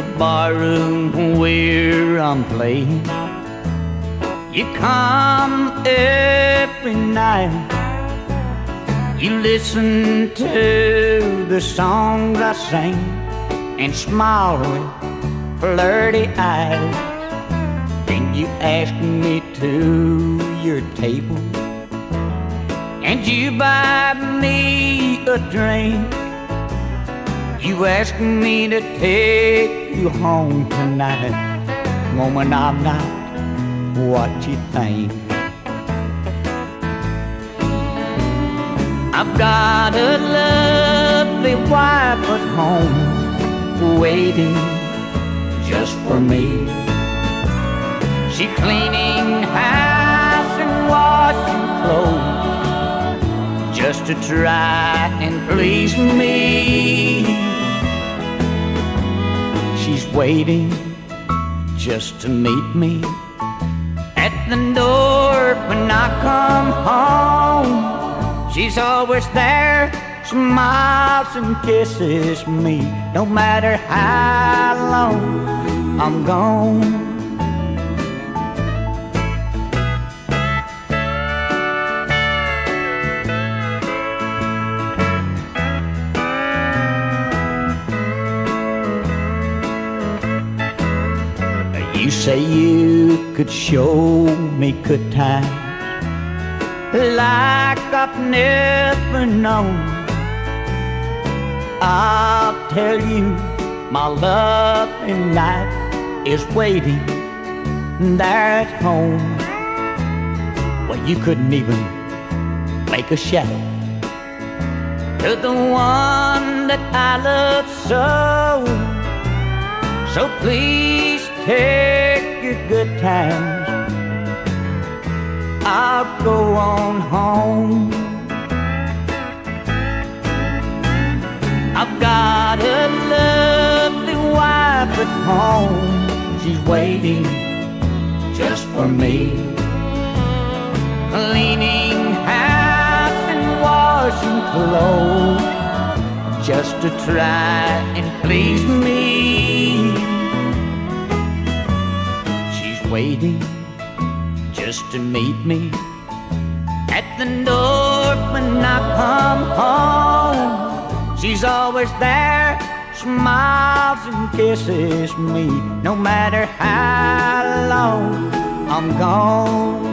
the barroom where I'm playing. You come every night. You listen to the songs I sing and smile with flirty eyes. Then you ask me to your table and you buy me a drink. You ask me to take you home tonight. Woman, I'm not what you think. I've got a lovely wife at home waiting just for me. She cleaning house and washing clothes just to try and please me. She's waiting just to meet me at the door when I come home. She's always there, smiles and kisses me, no matter how long I'm gone. You say you could show me good times like I've never known. I'll tell you my lovely night is waiting there at home. Well, you couldn't even make a shadow to the one that I love so. So please take your good times, I'll go on home. I've got a lovely wife at home. She's waiting just for me, cleaning house and washing clothes just to try and please me. She's waiting just to meet me at the door when I come home. She's always there, smiles and kisses me, no matter how long I'm gone.